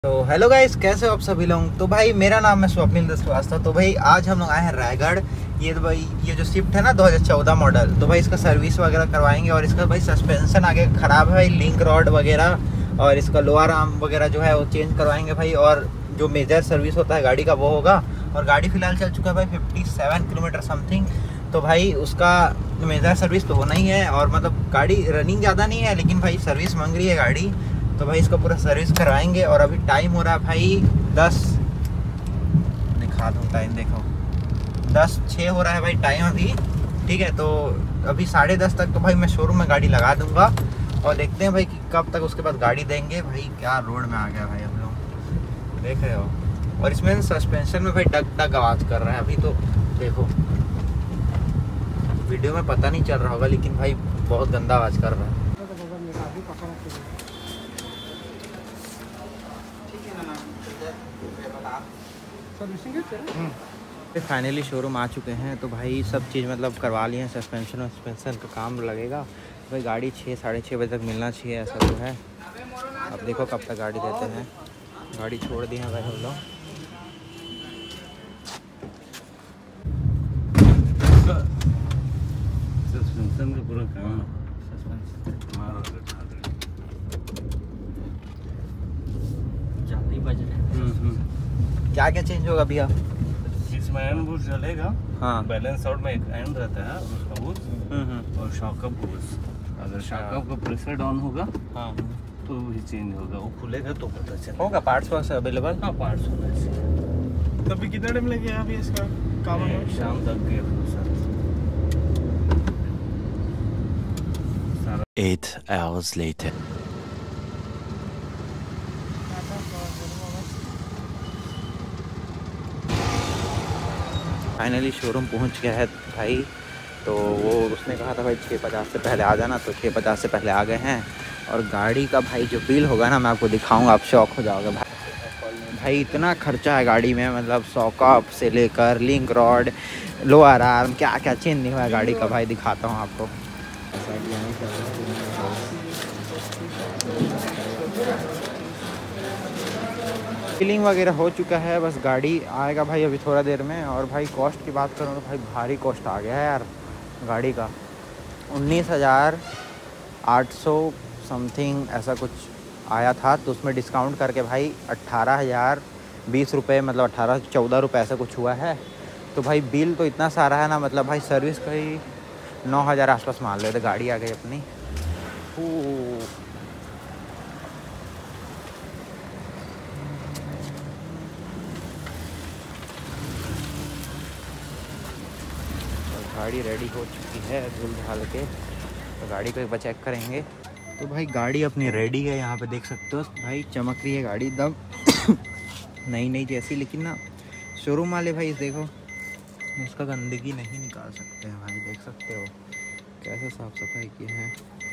तो hello guys, कैसे हो आप सभी लोग। तो भाई मेरा नाम है स्वप्निल श्रीवास्तव। तो भाई आज हम लोग आए हैं रायगढ़। ये तो भाई ये जो स्विफ्ट है ना 2014 मॉडल, तो भाई इसका सर्विस वगैरह करवाएंगे। और इसका भाई सस्पेंशन आगे ख़राब है भाई, लिंक रॉड वगैरह और इसका लोअर आर्म वगैरह जो है वो चेंज करवाएंगे भाई। और जो मेजर सर्विस होता है गाड़ी का वो होगा। और गाड़ी फिलहाल चल चुका है भाई 57 किलोमीटर समथिंग। तो भाई उसका मेजर सर्विस तो होना ही है। और मतलब गाड़ी रनिंग ज़्यादा नहीं है, लेकिन भाई सर्विस मांग रही है गाड़ी। तो भाई इसका पूरा सर्विस करवाएंगे। और अभी टाइम हो रहा है भाई 10, दिखा दूँ टाइम, देखो 10:06 हो रहा है भाई टाइम अभी। ठीक है, तो अभी 10:30 तक तो भाई मैं शोरूम में गाड़ी लगा दूंगा। और देखते हैं भाई कि कब तक उसके बाद गाड़ी देंगे। भाई क्या रोड में आ गया भाई हम लोग, देख रहे हो। और इसमें सस्पेंशन में भाई डग डग आवाज़ कर रहा है अभी। तो देखो वीडियो में पता नहीं चल रहा होगा, लेकिन भाई बहुत गंदा आवाज़ कर रहा है। फाइनली शोरूम आ चुके हैं। तो भाई सब चीज़ मतलब करवा लिए हैं। सस्पेंशन का काम लगेगा भाई। गाड़ी 6-6:30 बजे तक मिलना चाहिए, ऐसा तो है। अब देखो कब तक गाड़ी देते हैं। गाड़ी छोड़ दी है भाई हम लोग। सस्पेंशन का पूरा काम जल्दी बज रहे हैं। क्या क्या चेंज होगा भैया? इसमें एंड बूस्ट चलेगा। हाँ, बैलेंस आउट में एक एंड रहता है उसका बूस्ट और शॉकअप बूस्ट। अगर शॉकअप का प्रेशर डाउन होगा हाँ तो ही चेंज होगा। वो खुलेगा तो पता चलेगा। होगा। पार्ट्स वार्ट्स अवेलेबल? हाँ, पार्ट्स होना चाहिए। तभी कितना टाइम लगेगा अभी इसका काम में? शाम तक के सारा 8 hours later. फाइनली शोरूम पहुंच गया है भाई। तो वो उसने कहा था भाई 6:50 से पहले आ जाना, तो 6:50 से पहले आ गए हैं। और गाड़ी का भाई जो बिल होगा ना, मैं आपको दिखाऊंगा, आप शॉक हो जाओगे भाई। भाई इतना खर्चा है गाड़ी में, मतलब सॉकअप से लेकर लिंक रॉड, लोअर आर्म, क्या क्या चेंज नहीं हुआ है गाड़ी का भाई। दिखाता हूँ आपको। फिलिंग वगैरह हो चुका है, बस गाड़ी आएगा भाई अभी थोड़ा देर में। और भाई कॉस्ट की बात करूँ तो भाई भारी कॉस्ट आ गया है यार गाड़ी का। 19,800 समथिंग ऐसा कुछ आया था। तो उसमें डिस्काउंट करके भाई 18,020 रुपये, मतलब 18-14 रुपये ऐसा कुछ हुआ है। तो भाई बिल तो इतना सारा है ना, मतलब भाई सर्विस का ही 9,000 आसपास मान लेते। गाड़ी आ गई अपनी। गाड़ी रेडी हो चुकी है धुल ढाल के। तो गाड़ी को एक बार चेक करेंगे। तो भाई गाड़ी अपनी रेडी है, यहाँ पे देख सकते हो भाई। चमक रही है गाड़ी एकदम नई नई जैसी। लेकिन ना शोरूम वाले भाई देखो इसका गंदगी नहीं निकाल सकते हैं भाई। देख सकते हो कैसे साफ़ सफाई की है।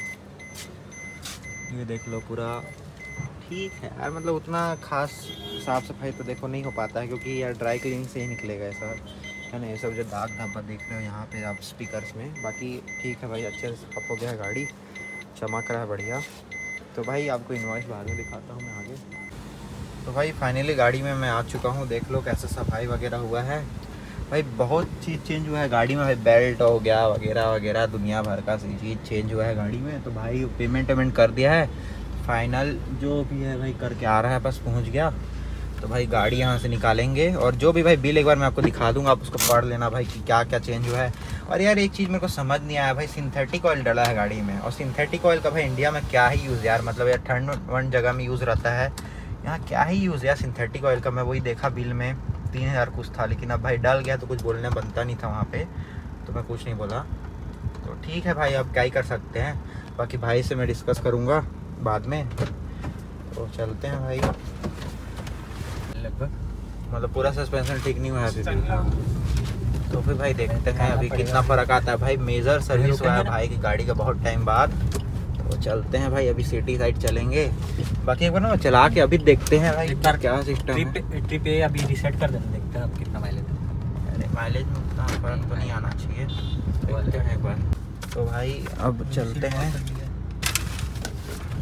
ये देख लो पूरा ठीक है यार। मतलब उतना खास साफ़ सफाई तो देखो नहीं हो पाता है, क्योंकि यार ड्राई क्लीनिंग से ही निकलेगा ऐसा है ना। ये सब जो दाग धब्बा देख रहे हो यहाँ पे आप स्पीकर्स में, बाकी ठीक है भाई। अच्छे से साफ हो गया है, गाड़ी चमक रहा है बढ़िया। तो भाई आपको इनवॉइस बाद में दिखाता हूँ मैं आगे। तो भाई फाइनली गाड़ी में मैं आ चुका हूँ। देख लो कैसे सफाई वगैरह हुआ है भाई। बहुत चीज़ चेंज हुआ है गाड़ी में भाई। बेल्ट हो गया वगैरह वगैरह, दुनिया भर का चीज़ चेंज हुआ है गाड़ी में। तो भाई पेमेंट कर दिया है। फाइनल जो भी है भाई करके आ रहा है, बस पहुँच गया। तो भाई गाड़ी यहाँ से निकालेंगे। और जो भी भाई बिल एक बार मैं आपको दिखा दूंगा, आप उसको पढ़ लेना भाई कि क्या क्या चेंज हुआ है। और यार एक चीज़ मेरे को समझ नहीं आया भाई, सिंथेटिक ऑयल डला है गाड़ी में। और सिंथेटिक ऑयल का भाई इंडिया में क्या ही यूज़ यार। मतलब यार ठंड वंड जगह में यूज़ रहता है, यहाँ क्या ही यूज़ यार सिंथेटिक ऑयल का। मैं वही देखा बिल में 3,000 कुछ था। लेकिन अब भाई डल गया तो कुछ बोलने बनता नहीं था वहाँ पर, तो मैं कुछ नहीं बोला। तो ठीक है भाई, अब क्या ही कर सकते हैं। बाकी भाई से मैं डिस्कस करूँगा बाद में। तो चलते हैं भाई। लगभग मतलब पूरा सस्पेंशन ठीक नहीं हुआ है अभी भी। तो फिर भाई देखते हैं अभी कितना फ़र्क आता है भाई। मेजर सर्विस हुआ है भाई की गाड़ी का बहुत टाइम बाद। तो चलते हैं भाई, अभी सिटी साइड चलेंगे। बाकी एक बार ना चला के अभी देखते हैं भाई क्या सिस्टम है। ट्रिप पे अभी रिसेट कर देते, देखते हैं अब कितना माइलेज है। अरे माइलेज में उतना फ़र्क तो नहीं आना चाहिए, देखते हैं एक बार। तो भाई अब चलते हैं।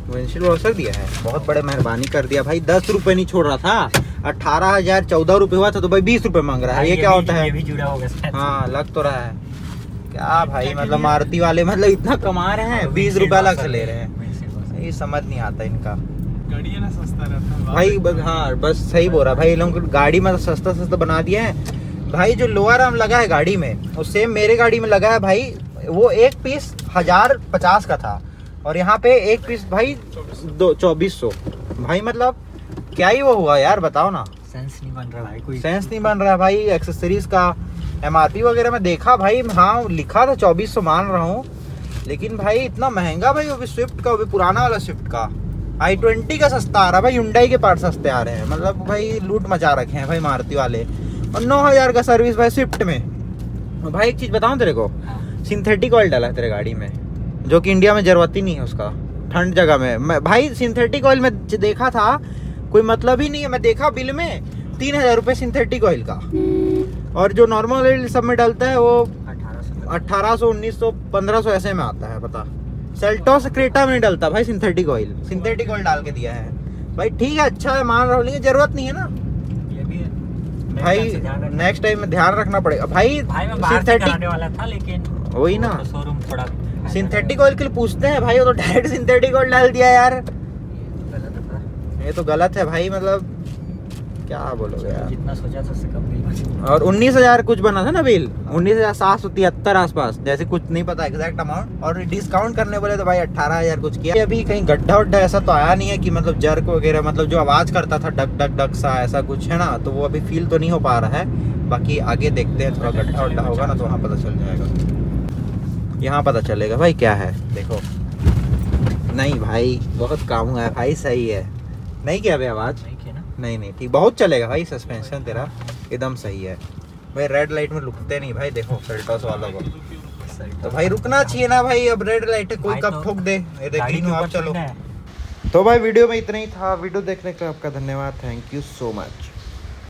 विंडशील्ड वॉशर दिया है, बहुत बड़े मेहरबानी कर दिया भाई। 10 रुपए नहीं छोड़ रहा था, 18,000 14 रुपए हुआ था तो भाई 20 रुपए मांग रहा है। ये क्या होता है? ये भी जुड़ा होगा शायद। हाँ लग तो रहा है। क्या भाई मतलब मारुति वाले मतलब इतना कमा रहे हैं, 20 रुपए अलग से ले रहे हैं। ये समझ नहीं आता इनका। गाड़ी है ना सस्ता रहता है भाई हाँ बस सही बोल रहा भाई, ये लोग गाड़ी में सस्ता सस्ता बना दिया है भाई। जो लोअर आर्म लगा है गाड़ी में वो सेम मेरे गाड़ी में लगा है भाई। वो एक पीस 1050 का था और यहाँ पे एक पीस भाई 2400 भाई। मतलब क्या ही वो हुआ यार, बताओ ना। सेंस नहीं बन रहा भाई, कोई सेंस नहीं बन रहा है भाई। एक्सेसरीज का MRP वगैरह में देखा भाई, हाँ लिखा था 2400 मान रहा हूँ, लेकिन भाई इतना महंगा भाई। वो भी स्विफ्ट का, वो भी पुराना वाला स्विफ्ट का। i20 का सस्ता आ रहा है भाई, Hyundai के पार्ट सस्ते आ रहे हैं। मतलब भाई लूट मचा रखे हैं भाई मारुति वाले। और 9000 का सर्विस भाई स्विफ्ट में। भाई एक चीज बताऊं तेरे को, सिंथेटिक ऑयल डाला है तेरे गाड़ी में, जो कि इंडिया में जरूरत ही नहीं है उसका। ठंड जगह में भाई सिंथेटिक ऑयल में देखा था, कोई मतलब ही नहीं है। मैं देखा बिल में 3000 रुपये सिंथेटिक ऑयल का, और जो नॉर्मल ऑयल सब में डलता है वो 1800 1900 1500 ऐसे में आता है। पता सेल्टोस क्रेटा में नहीं डलता भाई सिंथेटिक ऑयल। सिंथेटिक ऑयल डाल के दिया है भाई। ठीक है अच्छा है मान रहा हूँ, लेकिन जरूरत नहीं है ना ये भी है भाई। नेक्स्ट टाइम में ध्यान रखना पड़ेगा भाई। मैं बाहर से कराने वाला था लेकिन वही ना, शोरूम थोड़ा सिंथेटिक ऑयल के लिए पूछते हैं भाई, वो तो डायरेक्ट सिंथेटिक ऑयल डाल दिया यार। ये तो गलत है भाई, मतलब क्या बोलोगे यार। जितना सोचा था उससे कम बिल बना। और 19,000 कुछ बना था ना बिल, 19,773 आसपास, जैसे कुछ नहीं पता एग्जैक्ट अमाउंट। और डिस्काउंट करने बोले तो भाई 18,000 कुछ किया। अभी कहीं गड्ढा वड्ढा ऐसा तो आया नहीं है कि मतलब जर्क वगैरह, मतलब जो आवाज करता था डक डक डक सा ऐसा कुछ है ना, तो वो अभी फील तो नहीं हो पा रहा है। बाकी आगे देखते हैं, थोड़ा गड्ढा वड्ढा होगा ना तो वहाँ पता चल जाएगा। यहाँ पता चलेगा भाई क्या है। देखो नहीं भाई बहुत काम हुआ है भाई, सही है। नहीं किया भाई आवाज? नहीं ठीक, बहुत चलेगा भाई। सस्पेंशन तेरा एकदम सही है भाई। रेड लाइट में रुकते नहीं भाई, देखो सेल्टोस वालों को तो भाई रुकना चाहिए ना भाई। अब रेड लाइट है, कोई कब ठोक दे। ये देख ली आप, चलो। तो भाई वीडियो में इतना ही था। वीडियो देखने का आपका धन्यवाद, थैंक यू सो मच।